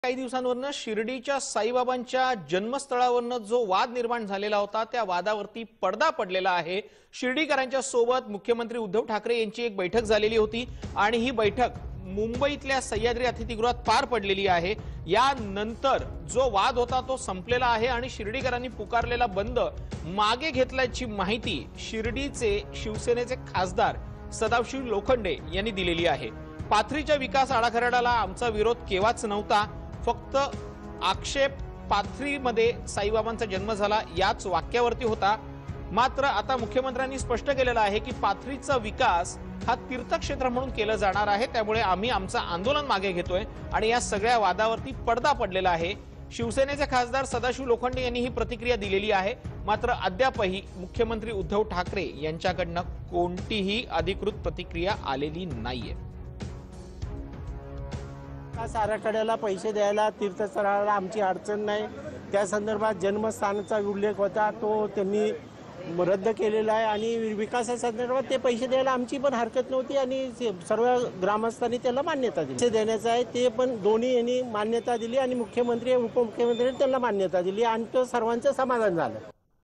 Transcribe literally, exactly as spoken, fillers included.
काही दिवसांवरनं शिर्डीच्या साईबाबांच्या जन्मस्थळावरनं जो वाद निर्माण झालेला होता त्या वादावरती पडदा पडलेला आहे। शिर्डीकरांच्या सोबत मुख्यमंत्री उद्धव ठाकरे यांची एक बैठक झालेली होती आणि ही बैठक मुंबईतल्या सह्याद्री अतिथीगृहात पार पडलेली आहे। यानंतर जो वाद होता तो संपलेला आहे आणि शिर्डीकरांनी पुकारलेला बंद मागे घेतल्याची माहिती शिर्डीचे शिवसेनेचे खासदार सदाशिव लोखंडे यांनी दिलेली आहे। पाथरीच्या विकास आराखड्याला आमचा विरोध केव्हाच नव्हता, फक्त आक्षेप पाथरीमध्ये साईबाबांचा जन्म झाला याच वाक्यावरती होता। मात्र आता मुख्यमंत्र्यांनी स्पष्ट केलेलं आहे की पाथरीचा विकास हा तीर्थक्षेत्र म्हणून केलं जाणार आहे, त्यामुळे आम्ही आमचं आंदोलन मागे घेतोय आणि या सगळ्या वादावरती पडदा पडलेला आहे। शिवसेनेचे खासदार सदाशिव लोखंडे यांनी ही प्रतिक्रिया दिलेली आहे। मात्र अद्यापही मुख्यमंत्री उद्धव ठाकरे यांच्याकडनं कोणतीही अधिकृत प्रतिक्रिया आलेली नाहीये। विकास आराखड्याला पैसे द्यायला तीर्थस्थळाला आमची अडचण नाही, त्या संदर्भात जन्मस्थानाचा उल्लेख होता तो त्यांनी रद्द केलेला आहे आणि विकासासंदर्भात ते पैसे द्यायला आमची पण हरकत नव्हती आणि सर्व ग्रामस्थांनी त्याला मान्यता दिली। पैसे देण्याचं आहे ते पण दोन्ही यांनी मान्यता दिली आणि मुख्यमंत्री उपमुख्यमंत्र्यांनी त्याला मान्यता दिली आणि तो सर्वांचं समाधान झालं।